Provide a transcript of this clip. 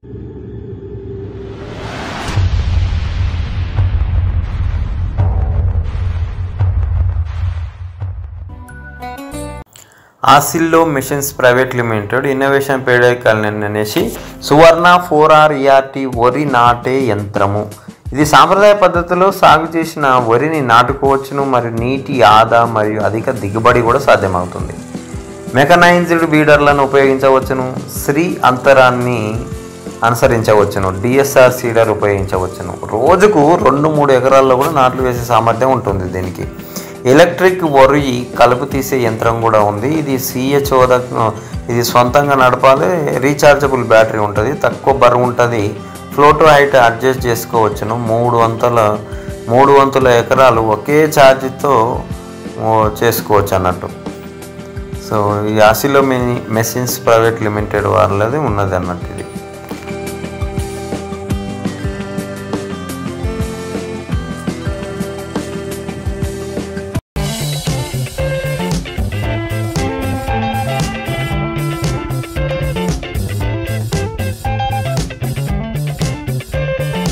ఆసిల్లో machines private limited innovation పేడైకల్ అనేసి Suvarna 4R ERT వరి నాటే యంత్రము. ఇది సాంప్రదాయ పద్ధతిలో సాగు చేసిన వరిని నాటుకోవచ్చును మరియు నీటి ఆదా మరియు అధిక దిగుబడి కూడా సాధ్యమవుతుంది. మెకనైజ్డ్ బీడర్లను ఉపయోగించవచ్చును. శ్రీ అంతరాన్ని అనుసరించవచ్చును. DSR seeder ఉపయోగించవచ్చును. రోజుకు 2-3 ఎకరాల్లో కూడా నాట్లు వేసే సామర్థ్యం ఉంటుంది దీనికి. ఎలక్ట్రిక్ వరి కలుపు తీసే యంత్రం కూడా ఉంది. ఇది ఇది సొంతంగా నడపాలి. రీఛార్జబుల్ బ్యాటరీ ఉంటుంది. తక్కువ బరువు ఉంటుంది. ఫ్లోటో హైట్ అడ్జస్ట్ చేసుకోవచ్చును. 3 వంతుల ఎకరాలు ఒకే ఛార్జ్తో చేసుకోవచ్చు అన్నట్టు. సో ఈ ఆసిలో మెషిన్స్ ప్రైవేట్ లిమిటెడ్ వాళ్ళది ఉన్నది అన్నట్టు.